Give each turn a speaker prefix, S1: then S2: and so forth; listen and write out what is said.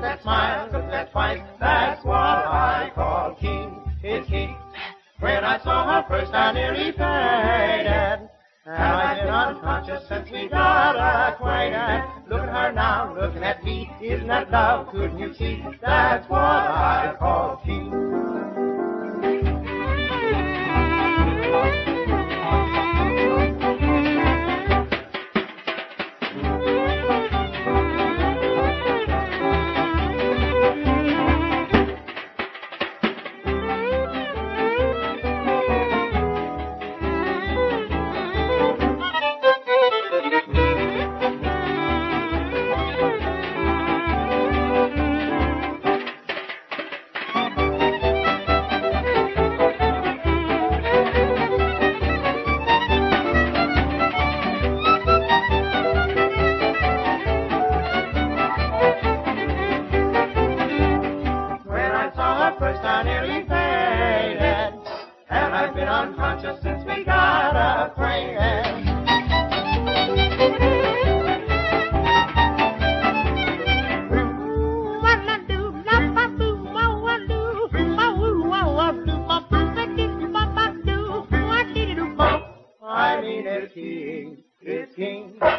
S1: that smile, look at that twice. That's what I call king. It's king. When I saw her first, I nearly fainted. And I've been unconscious since we got acquainted. Look at her now, looking at me. Isn't that love? Couldn't you see? That's what I call king. First I nearly fainted, and I've been unconscious since we got acquainted. I mean it's king, it's king.